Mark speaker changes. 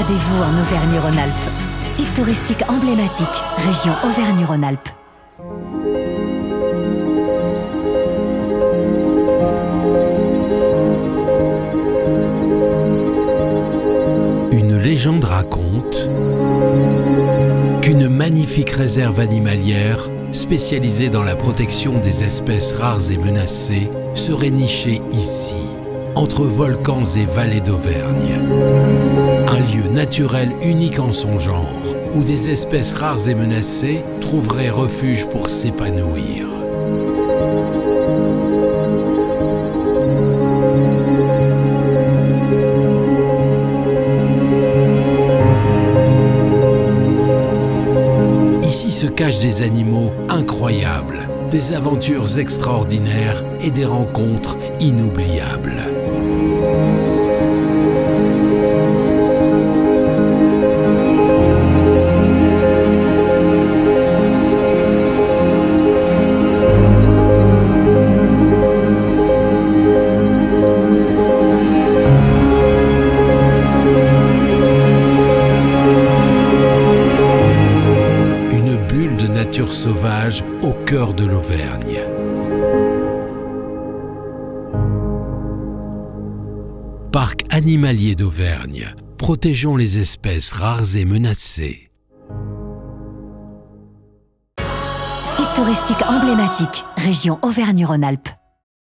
Speaker 1: Rendez-vous en Auvergne-Rhône-Alpes. Site touristique emblématique, région Auvergne-Rhône-Alpes.
Speaker 2: Une légende raconte qu'une magnifique réserve animalière spécialisée dans la protection des espèces rares et menacées serait nichée ici, entre volcans et vallées d'Auvergne. Un lieu naturel unique en son genre, où des espèces rares et menacées trouveraient refuge pour s'épanouir. Ici se cachent des animaux incroyables, des aventures extraordinaires et des rencontres inoubliables. Nature sauvage au cœur de l'Auvergne. Parc animalier d'Auvergne. Protégeons les espèces rares et menacées.
Speaker 1: Site touristique emblématique, région Auvergne-Rhône-Alpes.